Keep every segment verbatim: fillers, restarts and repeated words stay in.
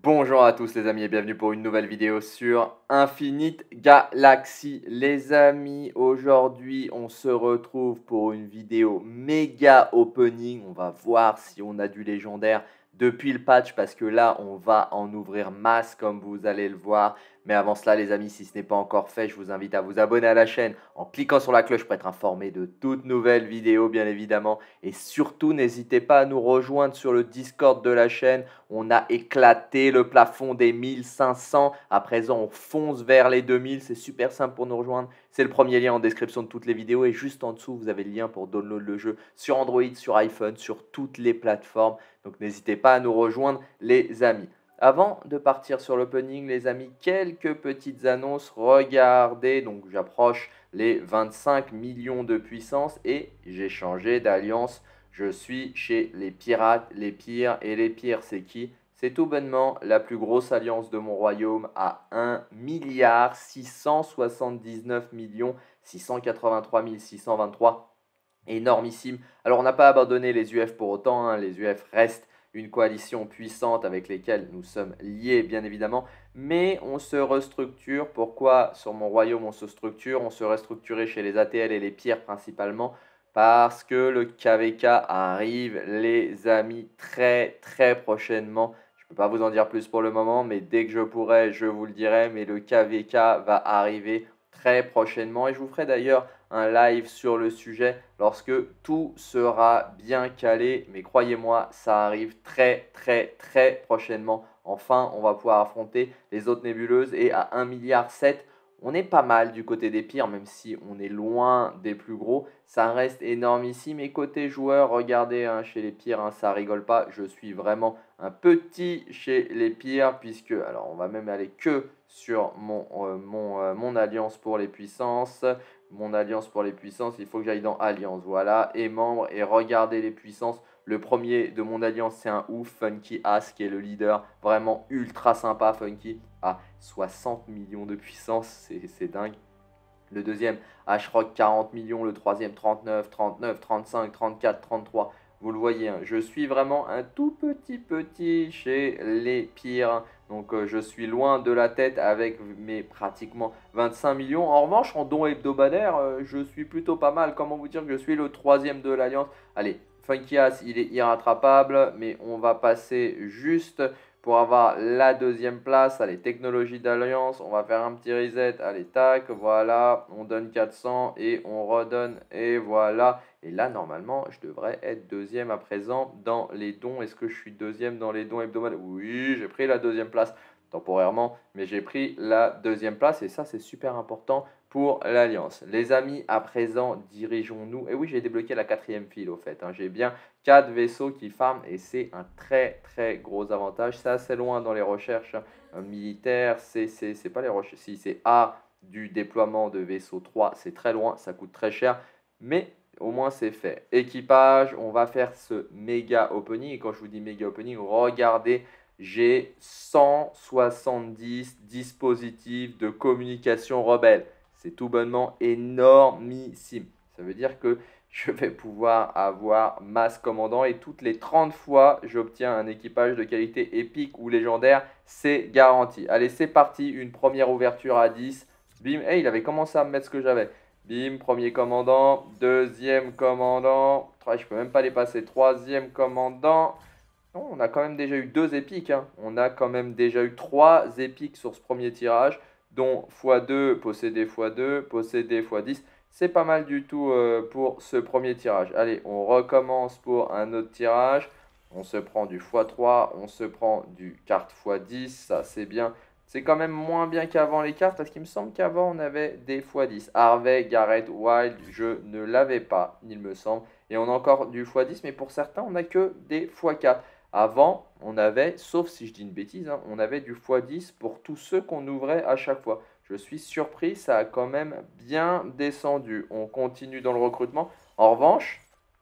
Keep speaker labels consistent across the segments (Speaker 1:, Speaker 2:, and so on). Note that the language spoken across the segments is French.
Speaker 1: Bonjour à tous les amis et bienvenue pour une nouvelle vidéo sur Infinite Galaxy. Les amis, aujourd'hui on se retrouve pour une vidéo méga opening. On va voir si on a du légendaire depuis le patch parce que là on va en ouvrir masse comme vous allez le voir. Mais avant cela les amis, si ce n'est pas encore fait, je vous invite à vous abonner à la chaîne en cliquant sur la cloche pour être informé de toutes nouvelles vidéos bien évidemment. Et surtout n'hésitez pas à nous rejoindre sur le Discord de la chaîne. On a éclaté le plafond des mille cinq cents. À présent, on fonce vers les deux mille. C'est super simple pour nous rejoindre. C'est le premier lien en description de toutes les vidéos. Et juste en dessous, vous avez le lien pour download le jeu sur Android, sur iPhone, sur toutes les plateformes. Donc n'hésitez pas à nous rejoindre les amis. Avant de partir sur l'opening, les amis, quelques petites annonces. Regardez, donc j'approche les vingt-cinq millions de puissance et j'ai changé d'alliance. Je suis chez les pirates, les pires. Et les pires, c'est qui? C'est tout bonnement la plus grosse alliance de mon royaume à un milliard six cent soixante-dix-neuf millions six cent quatre-vingt-trois mille six cent vingt-trois. Énormissime. Alors, on n'a pas abandonné les U F pour autant. Hein. Les U F restent une coalition puissante avec lesquelles nous sommes liés, bien évidemment. Mais on se restructure. Pourquoi sur mon royaume on se structure? On se restructure chez les A T L et les pires principalement. Parce que le K V K arrive, les amis, très très prochainement. Je ne peux pas vous en dire plus pour le moment, mais dès que je pourrai, je vous le dirai. Mais le K V K va arriver très prochainement. Et je vous ferai d'ailleurs un live sur le sujet lorsque tout sera bien calé. Mais croyez-moi, ça arrive très très très prochainement. Enfin, on va pouvoir affronter les autres nébuleuses. Et à un milliard sept, on est pas mal du côté des pires, même si on est loin des plus gros. Ça reste énormissime. Et côté joueur, regardez, hein, chez les pires, hein, ça rigole pas. Je suis vraiment un petit chez les pires, puisque, alors on va même aller que sur mon, euh, mon, euh, mon alliance pour les puissances. Mon alliance pour les puissances, il faut que j'aille dans alliance, voilà, et membres, et regardez les puissances. Le premier de mon alliance, c'est un ouf, Funky As, qui est le leader, vraiment ultra sympa, Funky, à soixante millions de puissance, c'est dingue. Le deuxième, Ashrock, quarante millions, le troisième, trente-neuf, trente-neuf, trente-cinq, trente-quatre, trente-trois. Vous le voyez, hein, je suis vraiment un tout petit petit chez les pires. Donc euh, je suis loin de la tête avec mes pratiquement vingt-cinq millions. En revanche, en dons hebdomadaires, euh, je suis plutôt pas mal. Comment vous dire que je suis le troisième de l'Alliance? Allez, Funkias, il est irrattrapable, mais on va passer juste pour avoir la deuxième place. Allez, technologie d'alliance, on va faire un petit reset. Allez, tac, voilà, on donne quatre cents et on redonne, et voilà. Et là, normalement, je devrais être deuxième à présent dans les dons. Est-ce que je suis deuxième dans les dons hebdomadaires? Oui, j'ai pris la deuxième place temporairement, mais j'ai pris la deuxième place et ça, c'est super important pour l'Alliance. Les amis, à présent, dirigeons-nous. Et oui, j'ai débloqué la quatrième file au fait. Hein. J'ai bien quatre vaisseaux qui farment et c'est un très très gros avantage. C'est assez loin dans les recherches hein, militaires. C'est pas les recherches. Si c'est A du déploiement de vaisseau trois, c'est très loin, ça coûte très cher. Mais au moins c'est fait. Équipage, on va faire ce méga opening. Et quand je vous dis méga opening, regardez, j'ai cent soixante-dix dispositifs de communication rebelle. C'est tout bonnement énormissime. Ça veut dire que je vais pouvoir avoir masse commandant et toutes les trente fois, j'obtiens un équipage de qualité épique ou légendaire. C'est garanti. Allez, c'est parti. Une première ouverture à dix. Bim. Hey, il avait commencé à me mettre ce que j'avais. Bim, premier commandant. Deuxième commandant. Je peux même pas les passer. Troisième commandant. Non, on a quand même déjà eu deux épiques. Hein. On a quand même déjà eu trois épiques sur ce premier tirage, dont fois deux, possédé fois deux, possédé fois dix. C'est pas mal du tout euh, pour ce premier tirage. Allez, on recommence pour un autre tirage. On se prend du fois trois, on se prend du carte fois dix, ça c'est bien. C'est quand même moins bien qu'avant les cartes, parce qu'il me semble qu'avant on avait des fois dix. Harvey, Garrett, Wild, je ne l'avais pas, il me semble. Et on a encore du fois dix, mais pour certains on n'a que des fois quatre. Avant, on avait, sauf si je dis une bêtise, hein, on avait du fois dix pour tous ceux qu'on ouvrait à chaque fois. Je suis surpris, ça a quand même bien descendu. On continue dans le recrutement. En revanche,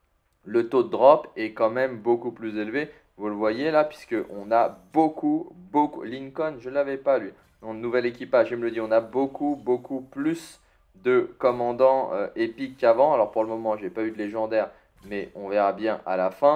Speaker 1: le taux de drop est quand même beaucoup plus élevé. Vous le voyez là, puisqu'on a beaucoup, beaucoup... Lincoln, je ne l'avais pas lui. Dans le nouvel équipage, je me le dis, on a beaucoup, beaucoup plus de commandants euh, épiques qu'avant. Alors pour le moment, je n'ai pas eu de légendaire, mais on verra bien à la fin.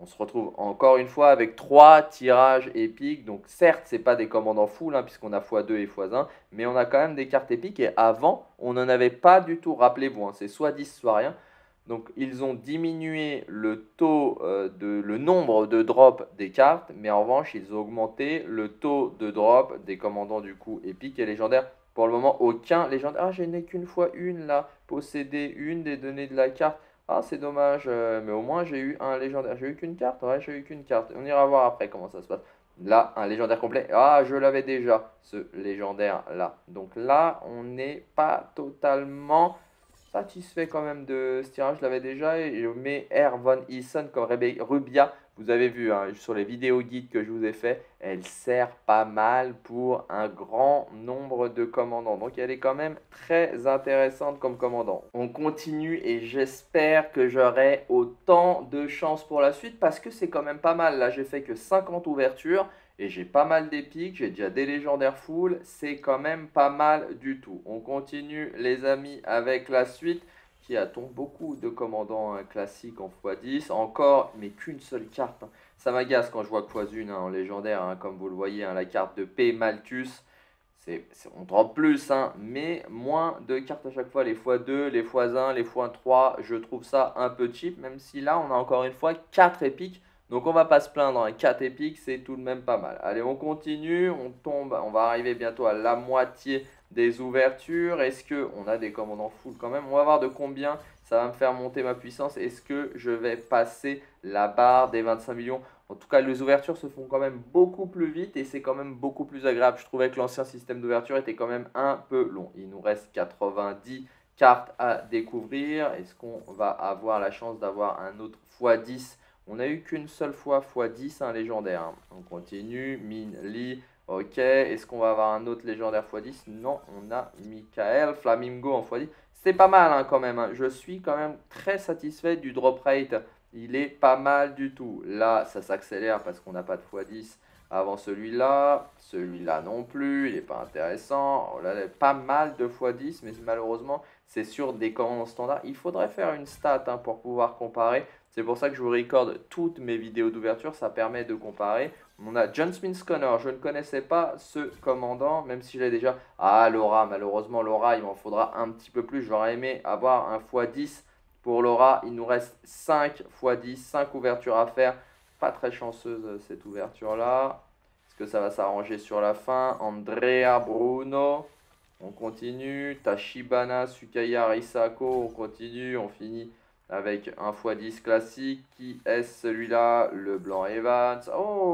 Speaker 1: On se retrouve encore une fois avec trois tirages épiques. Donc certes, ce n'est pas des commandants full, hein, puisqu'on a fois deux et fois un, mais on a quand même des cartes épiques. Et avant, on n'en avait pas du tout, rappelez-vous, hein, c'est soit dix, soit rien. Donc ils ont diminué le taux, euh, de, le nombre de drops des cartes, mais en revanche, ils ont augmenté le taux de drop des commandants du coup épiques et légendaires. Pour le moment, aucun légendaire. Ah, je n'ai qu'une fois une là, posséder une des données de la carte. Ah, c'est dommage, euh, mais au moins j'ai eu un légendaire. J'ai eu qu'une carte? Ouais, j'ai eu qu'une carte. On ira voir après comment ça se passe. Là, un légendaire complet. Ah, je l'avais déjà, ce légendaire-là. Donc là, on n'est pas totalement satisfait quand même de ce tirage. Je l'avais déjà. Et je mets R. Von Essen comme Rebe- Rubia. Vous avez vu hein, sur les vidéos guides que je vous ai fait, elle sert pas mal pour un grand nombre de commandants. Donc elle est quand même très intéressante comme commandant. On continue et j'espère que j'aurai autant de chance pour la suite parce que c'est quand même pas mal. Là j'ai fait que cinquante ouvertures et j'ai pas mal d'épiques. J'ai déjà des légendaires full. C'est quand même pas mal du tout. On continue les amis avec la suite. Qui a-t-on beaucoup de commandants hein, classiques en fois dix. Encore, mais qu'une seule carte. Hein. Ça m'agace quand je vois que fois une hein, en légendaire, hein, comme vous le voyez, hein, la carte de P. Malthus. C'est, on drop plus, hein, mais moins de cartes à chaque fois. Les fois deux, les fois un, les fois trois, je trouve ça un peu cheap. Même si là, on a encore une fois quatre épiques. Donc on va pas se plaindre, hein. quatre épiques, c'est tout de même pas mal. Allez, on continue, on tombe, on va arriver bientôt à la moitié des ouvertures. Est-ce qu'on a des commandants full quand même? On va voir de combien ça va me faire monter ma puissance. Est-ce que je vais passer la barre des vingt-cinq millions? En tout cas, les ouvertures se font quand même beaucoup plus vite et c'est quand même beaucoup plus agréable. Je trouvais que l'ancien système d'ouverture était quand même un peu long. Il nous reste quatre-vingt-dix cartes à découvrir. Est-ce qu'on va avoir la chance d'avoir un autre fois dix? On n'a eu qu'une seule fois fois dix, un légendaire. On continue. Min Lee. Ok. Est-ce qu'on va avoir un autre légendaire fois dix? Non, on a Michael Flamingo en fois dix. C'est pas mal hein, quand même. Hein. Je suis quand même très satisfait du drop rate. Il est pas mal du tout. Là, ça s'accélère parce qu'on n'a pas de fois dix avant celui-là. Celui-là non plus, il n'est pas intéressant. Oh là là, pas mal de fois dix, mais malheureusement, c'est sur des commandes standards. Il faudrait faire une stat hein, pour pouvoir comparer. C'est pour ça que je vous recorde toutes mes vidéos d'ouverture. Ça permet de comparer. On a John Smith Connor. Je ne connaissais pas ce commandant, même si je l'ai déjà. Ah, Laura. Malheureusement, Laura, il m'en faudra un petit peu plus. J'aurais aimé avoir un fois dix. Pour Laura, il nous reste cinq fois dix, cinq ouvertures à faire. Pas très chanceuse cette ouverture-là. Est-ce que ça va s'arranger sur la fin? Andrea Bruno. On continue. Tachibana, Sukaya, Risako. On continue. On finit avec un fois dix classique. Qui est celui-là? Le blanc Evans.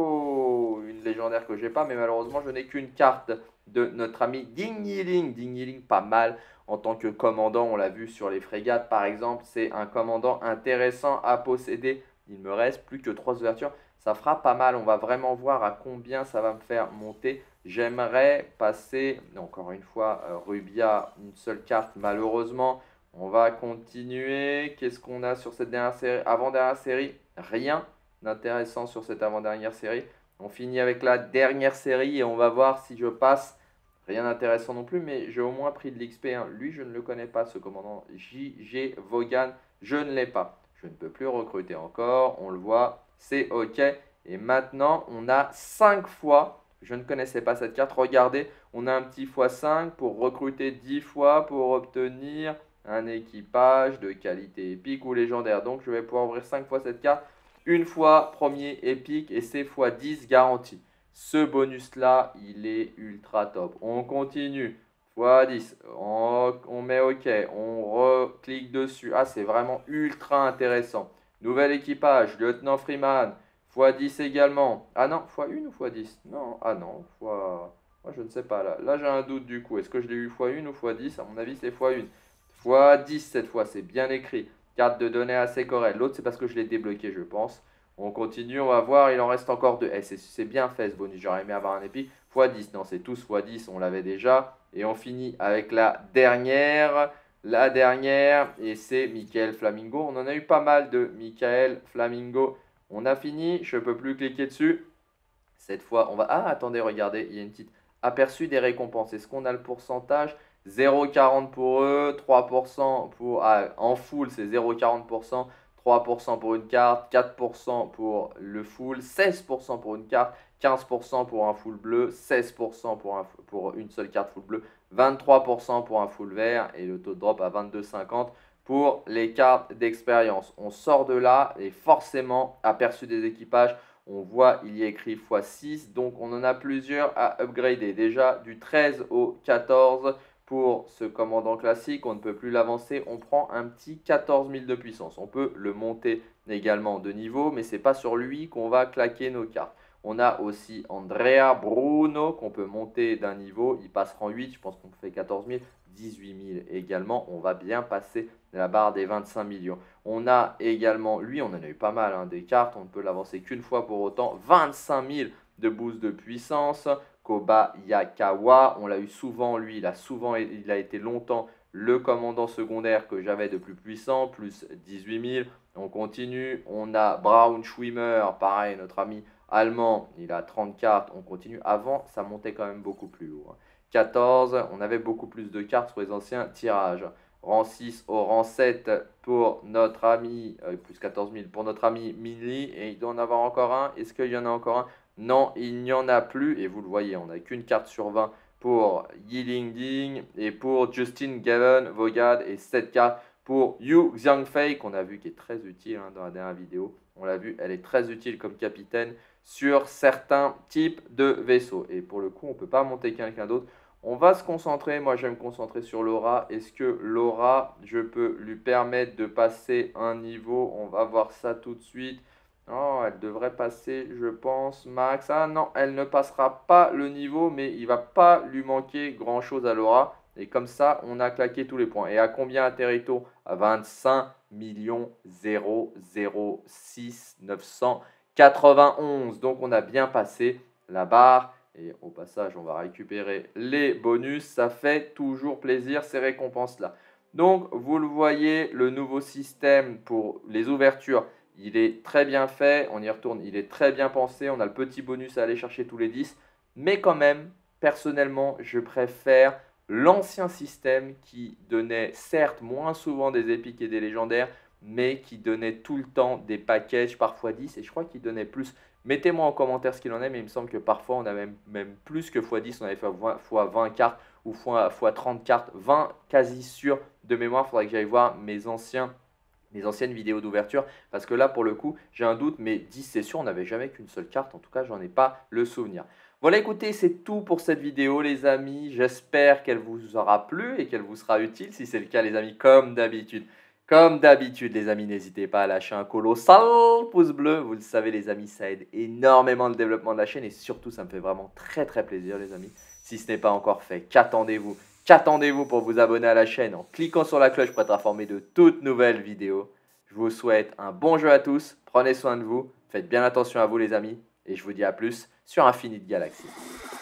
Speaker 1: Oh, une légendaire que j'ai pas. Mais malheureusement, je n'ai qu'une carte de notre ami Ding Yiling. Ding Yiling, pas mal. En tant que commandant, on l'a vu sur les frégates par exemple, c'est un commandant intéressant à posséder. Il me reste plus que trois ouvertures, ça fera pas mal, on va vraiment voir à combien ça va me faire monter. J'aimerais passer, encore une fois, euh, Rubia, une seule carte malheureusement. On va continuer, qu'est-ce qu'on a sur cette dernière série, avant-dernière série? Rien d'intéressant sur cette avant-dernière série. On finit avec la dernière série et on va voir si je passe. Rien d'intéressant non plus, mais j'ai au moins pris de l'X P. Hein. Lui, je ne le connais pas, ce commandant J G Vaughan. Je ne l'ai pas. Je ne peux plus recruter encore. On le voit, c'est OK. Et maintenant, on a cinq fois. Je ne connaissais pas cette carte. Regardez, on a un petit fois cinq pour recruter dix fois pour obtenir un équipage de qualité épique ou légendaire. Donc, je vais pouvoir ouvrir cinq fois cette carte. Une fois premier épique et c'est fois dix garanti. Ce bonus-là, il est ultra top. On continue. fois dix. On, on met OK. On reclique dessus. Ah, c'est vraiment ultra intéressant. Nouvel équipage. Lieutenant Freeman. fois dix également. Ah non, fois un ou fois dix? Non. Ah non, fois... Moi, je ne sais pas. Là, là j'ai un doute du coup. Est-ce que je l'ai eu fois un ou fois dix? À mon avis, c'est fois un. fois dix cette fois. C'est bien écrit. Carte de données assez correcte. L'autre, c'est parce que je l'ai débloqué, je pense. On continue, on va voir, il en reste encore deux. Eh, c'est bien fait ce bonus, j'aurais aimé avoir un épique. fois dix, non, c'est tous fois dix, on l'avait déjà. Et on finit avec la dernière. La dernière, et c'est Michael Flamingo. On en a eu pas mal de Michael Flamingo. On a fini, je ne peux plus cliquer dessus. Cette fois, on va... Ah, attendez, regardez, il y a une petite aperçu des récompenses. Est-ce qu'on a le pourcentage? zéro virgule quarante pour eux, trois pour cent pour... Ah, en full, c'est zéro virgule quarante pour cent. trois pour cent pour une carte, quatre pour cent pour le full, seize pour cent pour une carte, quinze pour cent pour un full bleu, seize pour cent pour, un, pour une seule carte full bleu, vingt-trois pour cent pour un full vert et le taux de drop à vingt-deux virgule cinquante pour les cartes d'expérience. On sort de là et forcément, aperçu des équipages, on voit il y a écrit fois six, donc on en a plusieurs à upgrader. Déjà du treize au quatorze pour ce commandant classique, on ne peut plus l'avancer, on prend un petit quatorze mille de puissance. On peut le monter également de niveau, mais ce n'est pas sur lui qu'on va claquer nos cartes. On a aussi Andrea Bruno qu'on peut monter d'un niveau, il passe rang huit, je pense qu'on fait quatorze mille, dix-huit mille également, on va bien passer la barre des vingt-cinq millions. On a également, lui on en a eu pas mal, hein, des cartes, on ne peut l'avancer qu'une fois pour autant, vingt-cinq mille de boost de puissance. Kobayakawa, on l'a eu souvent, lui il a souvent, il a été longtemps le commandant secondaire que j'avais de plus puissant, plus dix-huit mille. On continue, on a Braunschwimmer, pareil, notre ami allemand, il a trente cartes, on continue. Avant, ça montait quand même beaucoup plus haut. quatorze, on avait beaucoup plus de cartes sur les anciens tirages. Rang six au rang sept pour notre ami, euh, plus quatorze mille pour notre ami Minli. Et il doit en avoir encore un. Est-ce qu'il y en a encore un? Non, il n'y en a plus. Et vous le voyez, on n'a qu'une carte sur vingt pour Yiling Ding et pour Justin Gavin Vogad et sept cartes pour Yu Xiangfei qu'on a vu qui est très utile, hein, dans la dernière vidéo. On l'a vu, elle est très utile comme capitaine sur certains types de vaisseaux. Et pour le coup, on ne peut pas monter quelqu'un d'autre. On va se concentrer, moi je vais me concentrer sur Laura. Est-ce que Laura, je peux lui permettre de passer un niveau? On va voir ça tout de suite. Oh, elle devrait passer, je pense, max. Ah non, elle ne passera pas le niveau, mais il ne va pas lui manquer grand-chose à Laura. Et comme ça, on a claqué tous les points. Et à combien atterrit-on? À vingt-cinq millions zéro zéro six neuf cent quatre-vingt-onze. Donc on a bien passé la barre. Et au passage, on va récupérer les bonus. Ça fait toujours plaisir ces récompenses-là. Donc, vous le voyez, le nouveau système pour les ouvertures, il est très bien fait. On y retourne, il est très bien pensé. On a le petit bonus à aller chercher tous les dix. Mais quand même, personnellement, je préfère l'ancien système qui donnait certes moins souvent des épiques et des légendaires, mais qui donnait tout le temps des packages, parfois dix. Et je crois qu'il donnait plus. Mettez-moi en commentaire ce qu'il en est, mais il me semble que parfois on a même, même plus que fois dix, on avait fait fois vingt cartes ou fois, fois trente cartes, vingt quasi sûr de mémoire. Il faudrait que j'aille voir mes, anciens, mes anciennes vidéos d'ouverture, parce que là pour le coup j'ai un doute, mais dix c'est sûr, on n'avait jamais qu'une seule carte, en tout cas j'en ai pas le souvenir. Voilà, écoutez, c'est tout pour cette vidéo les amis, j'espère qu'elle vous aura plu et qu'elle vous sera utile. Si c'est le cas les amis, comme d'habitude, Comme d'habitude les amis, n'hésitez pas à lâcher un colossal pouce bleu. Vous le savez les amis, ça aide énormément le développement de la chaîne et surtout ça me fait vraiment très très plaisir les amis. Si ce n'est pas encore fait, qu'attendez-vous? Qu'attendez-vous pour vous abonner à la chaîne en cliquant sur la cloche pour être informé de toutes nouvelles vidéos. Je vous souhaite un bon jeu à tous, prenez soin de vous, faites bien attention à vous les amis et je vous dis à plus sur Infinite Galaxy.